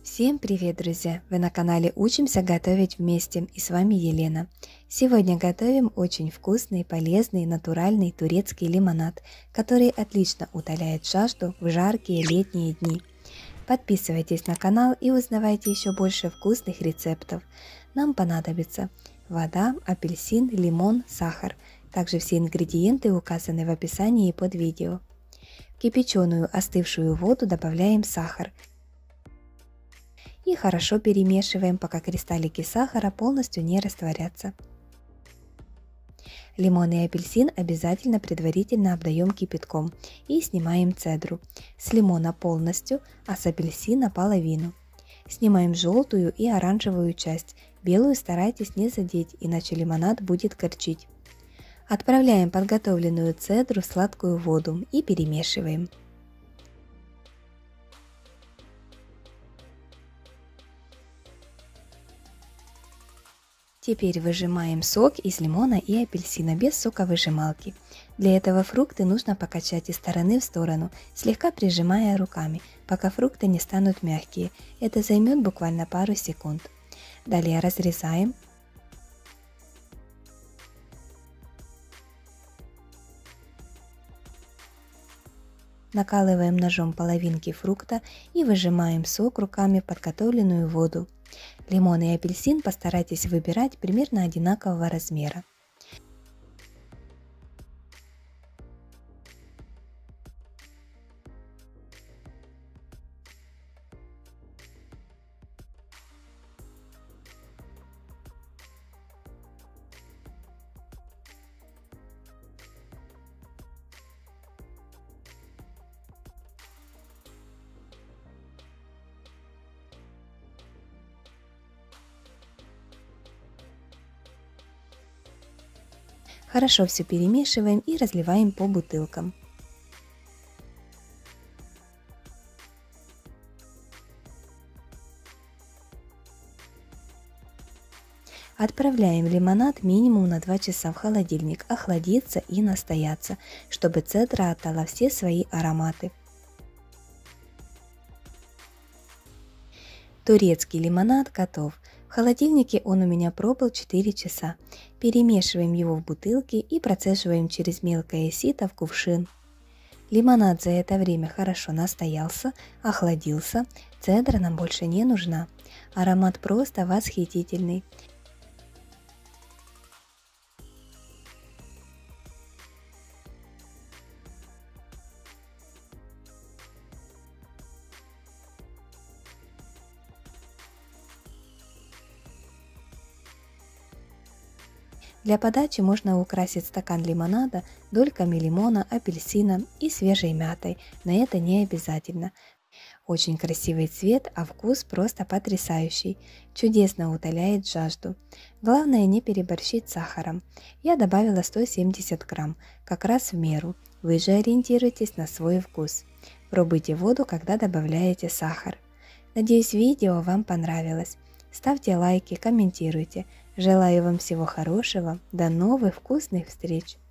Всем привет, друзья! Вы на канале Учимся готовить вместе, и с вами Елена. Сегодня готовим очень вкусный, полезный, натуральный турецкий лимонад, который отлично утоляет жажду в жаркие летние дни. Подписывайтесь на канал и узнавайте еще больше вкусных рецептов. Нам понадобится вода, апельсин, лимон, сахар. Также все ингредиенты указаны в описании под видео. В кипяченую остывшую воду добавляем сахар. И хорошо перемешиваем, пока кристаллики сахара полностью не растворятся. Лимон и апельсин обязательно предварительно обдаем кипятком и снимаем цедру. С лимона полностью, а с апельсина половину. Снимаем желтую и оранжевую часть, белую старайтесь не задеть, иначе лимонад будет горчить. Отправляем подготовленную цедру в сладкую воду и перемешиваем. Теперь выжимаем сок из лимона и апельсина без соковыжималки. Для этого фрукты нужно покачать из стороны в сторону, слегка прижимая руками, пока фрукты не станут мягкие. Это займет буквально пару секунд. Далее разрезаем. Накалываем ножом половинки фрукта и выжимаем сок руками в подготовленную воду. Лимон и апельсин постарайтесь выбирать примерно одинакового размера. Хорошо все перемешиваем и разливаем по бутылкам. Отправляем лимонад минимум на 2 часа в холодильник охладиться и настояться, чтобы цедра отдала все свои ароматы. Турецкий лимонад готов. В холодильнике он у меня пробыл 4 часа. Перемешиваем его в бутылке и процеживаем через мелкое сито в кувшин. Лимонад за это время хорошо настоялся, охладился, цедра нам больше не нужна. Аромат просто восхитительный. Для подачи можно украсить стакан лимонада дольками лимона, апельсина и свежей мятой, но это не обязательно. Очень красивый цвет, а вкус просто потрясающий, чудесно утоляет жажду. Главное не переборщить с сахаром. Я добавила 170 грамм, как раз в меру. Вы же ориентируйтесь на свой вкус. Пробуйте воду, когда добавляете сахар. Надеюсь, видео вам понравилось. Ставьте лайки, комментируйте. Желаю вам всего хорошего. До новых вкусных встреч!